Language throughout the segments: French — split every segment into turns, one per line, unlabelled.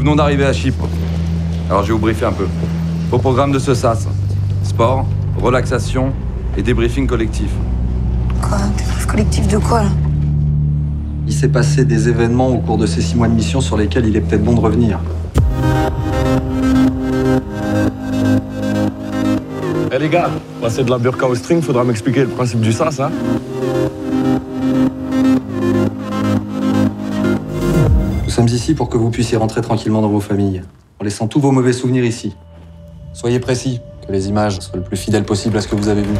venons d'arriver à Chypre. Alors je vais vous briefer un peu. Au programme de ce SAS, sport, relaxation et débriefing collectif.
Quoi? Débrief collectif de quoi, là?
Il s'est passé des événements au cours de ces 6 mois de mission sur lesquels il est peut-être bon de revenir.
Eh les gars, passer de la burqa au string, faudra m'expliquer le principe du SAS, hein.
Nous sommes ici pour que vous puissiez rentrer tranquillement dans vos familles, en laissant tous vos mauvais souvenirs ici. Soyez précis, que les images soient le plus fidèles possible à ce que vous avez vu.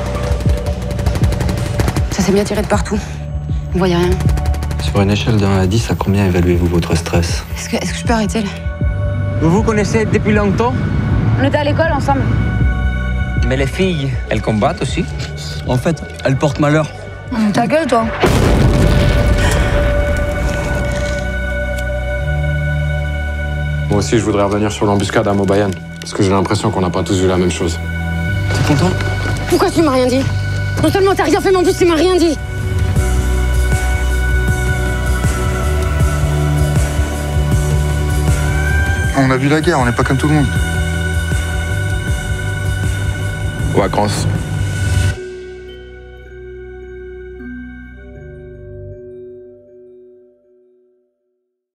Ça s'est bien tiré de partout. On voyait rien.
Sur une échelle de 1 à 10, à combien évaluez-vous votre stress?
Est-ce que je peux arrêter, là?
Vous vous connaissez depuis longtemps?
On était à l'école ensemble.
Mais les filles, elles combattent aussi.
En fait, elles portent malheur.
Ta gueule, toi.
Moi aussi, je voudrais revenir sur l'embuscade à Mobayan, parce que j'ai l'impression qu'on n'a pas tous vu la même chose.
T'es content?
Pourquoi tu m'as rien dit? Non seulement t'as rien fait, mais en plus tu m'as rien dit.
On a vu la guerre, on n'est pas comme tout le monde.
Vacances.